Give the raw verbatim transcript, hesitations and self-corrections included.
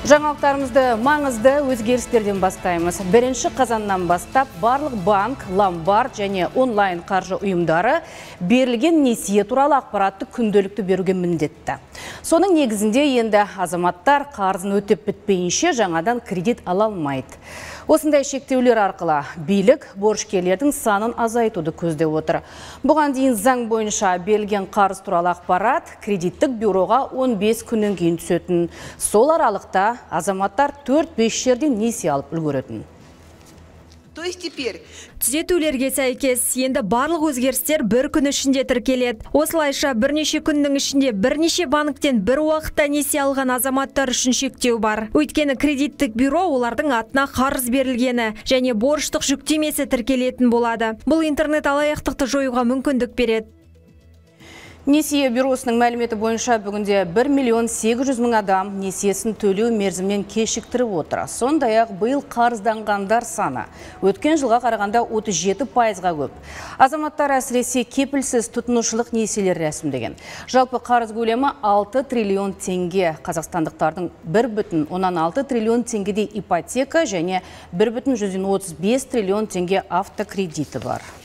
Жаңалықтарымызды маңызды өзгерістерден бастаймыз. Бірінші қазаннан бастап барлық банк, ломбард және онлайн қаржы ұйымдары берілген несие туралы ақпаратты күнделікті беруге міндетті. Соның негізінде енді азаматтар қарызын өтеп бітпейінше жаңадан кредит ала алмайды. Осындай шектеулер арқылы билік борышкерлердің санын азайтуды көздеп отыр. Бұған дейін заң бойынша берілген қарыз туралы ақпарат кредиттік бюроға он бес күннен кейін түсетін. Сол аралықта азаматтар төрт-бес жерден несие алып үлгеретін. То есть теперь түзетулерге сәйкес енді барлық өзгерістер бір күн ішінде тіркеледі. Осылайша бірнеше күннің ішінде бірнеше банктен бір уақытта несие алған азаматтар үшін шектеу бар. Өйткені кредиттік бюро олардың атына қарыз берілгені және борыштық жүктемесі тіркелетін болады. Бұл интернет алаяқтықты жоюға мүмкіндік береді. Несие бюросының мәліметі бойынша бүгінде бір миллион сегіз жүз мың адам несиесін төлеу мерзімнен кешіктіріп отыр. Сондай-ақ биыл қарызданғандар саны өткен жылға қарағанда отыз жеті пайызға көп. Азаматтар әсіресе кепілсіз тұтынушылық несиелер рәсімдеген. Жалпы қарыз көлемі алты триллион теңге. Қазақстандықтардың бір бүтін оннан алты триллион теңгедей ипотека және бір бүтін жүзден отыз бес триллион теңге автокредиті бар.